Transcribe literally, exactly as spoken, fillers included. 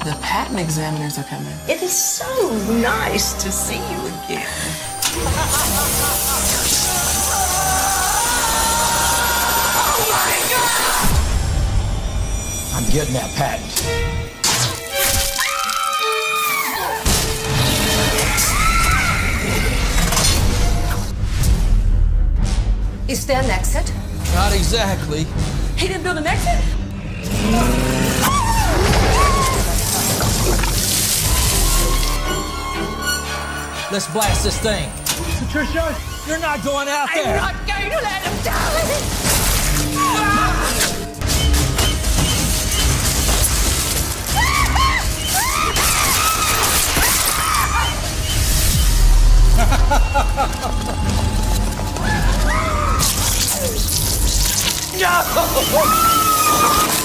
The patent examiners are coming. It is so nice to see you again. Oh my God! I'm getting that patent. Is there an exit? Not exactly. He didn't build an exit? Let's blast this thing. Patricia, You're not going out there. I'm not going to let him die! No!